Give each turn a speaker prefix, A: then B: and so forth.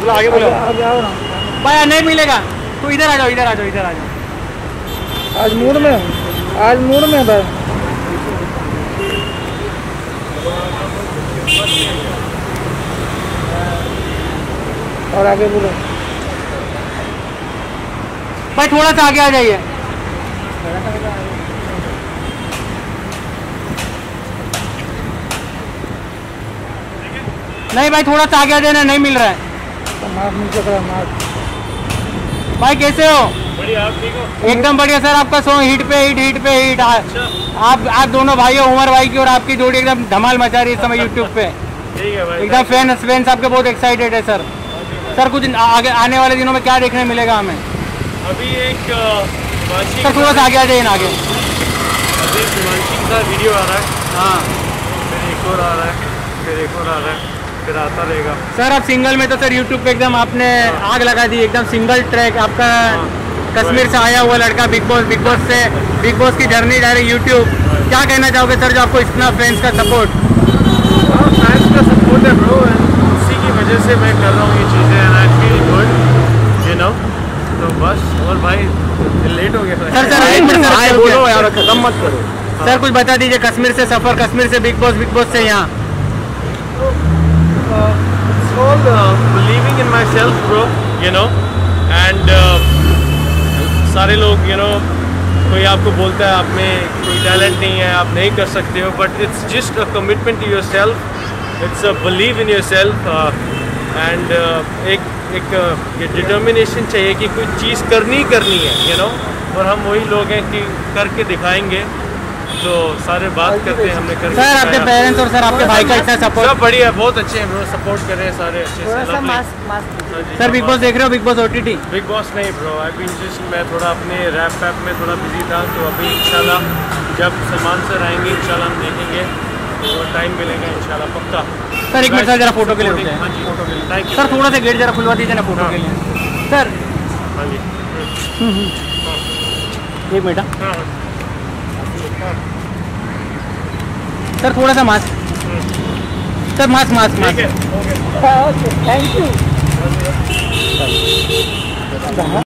A: बोलो आगे बोलो।
B: आगे आओ ना
A: भाई नहीं मिलेगा तो इधर आ जाओ, इधर आ जाओ, इधर आ जाओ।
B: आज मूड में भाई। और आगे बोलो
A: भाई थोड़ा सा आगे आ जाइए। नहीं भाई थोड़ा सा आगे आ जाना, नहीं मिल रहा है।
B: मार्क्स नीचे करा मार्क्स।
A: भाई कैसे हो?
C: बढ़िया, आप ठीक हो?
A: एकदम बढ़िया सर, आपका सॉन्ग हिट पे हिट। आप दोनों भाई हो, उमर भाई की और आपकी जोड़ी एकदम धमाल मचा रही है इस समय यूट्यूब पे।
C: ठीक है भाई,
A: एकदम फैंस आपके बहुत एक्साइटेड है सर। सर कुछ आगे आने वाले दिनों में क्या देखने मिलेगा हमें?
C: अभी एक
A: सर थोड़ा सा आगे आ जाइए ना, आगे।
C: अभी हिमांशी का वीडियो आ रहा है,
A: हाँ
C: फिर एक और आ रहा है, फिर एक और आ रहा है, फिर आता रहेगा।
A: सर अब सिंगल में तो सर यूट्यूब पे एकदम आपने आग लगा दी, एकदम सिंगल ट्रैक आपका। कश्मीर से आया हुआ लड़का बिग बॉस की जर्नी डायरेक्ट यूट्यूब। क्या कहना चाहोगे सर जो आपको इतना फैंस का सपोर्ट?
C: फैंस का सपोर्ट है ब्रो, उसी की वजह से मैं कर रहा हूँ ये चीज़ें, and I feel good, you know. तो बस, और भाई लेट हो गया
A: सर
C: बोलो यार, खत्म मत करो।
A: सर कुछ बता दीजिए, कश्मीर से सफर, कश्मीर से बिग बॉस से यहाँ।
C: It's all believing in myself bro, you know, and सारे लोग you know, कोई आपको बोलता है आप में कोई टैलेंट नहीं है, आप नहीं कर सकते हो, but it's just a commitment to yourself, it's a believe in yourself, and एक ये डिटर्मिनेशन चाहिए कि कोई चीज़ करनी है, you know, और हम वही लोग हैं कि करके दिखाएंगे। तो सारे बात करते हैं, हमने करके
A: सर आपके पेरेंट्स और सर आपके भाई का इतना सपोर्ट?
C: सब बढ़िया, बहुत अच्छे हैं ब्रो, सपोर्ट कर रहे हैं सारे अच्छे से।
A: सर बिग बॉस देख रहे हो? Bigg Boss OTT?
C: Bigg Boss नहीं ब्रो, आई बीन जस्ट, मैं थोड़ा अपने रैप में थोड़ा बिजी था, तो अभी इंशाल्लाह जब सलमान सर आएंगे इंशाल्लाह हम देखेंगे, तो टाइम मिलेगा इंशाल्लाह पक्का।
A: सर एक मिनट सर, जरा फोटो के लिए रुकते हैं।
C: हाँ जी, फोटो के लिए थैंक यू
A: सर थोड़ा सा गेट जरा खुलवा दीजिए ना फोटो के लिए सर।
C: हाँ जी,
A: एक मिनट
C: हाँ
A: सर, थोड़ा सा मास्क सर, मास्क
C: ठीक है, ओके।
B: Thank you.